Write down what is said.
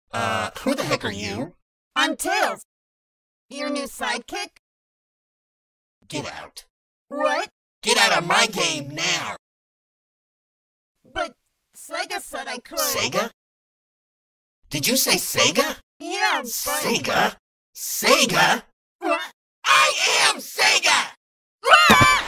Who the heck are you? I'm Tails. Your new sidekick? Get out. What? Get out of my game now! But SEGA said I could. SEGA? Did you say SEGA? Yeah, but... SEGA? SEGA? What? I am SEGA!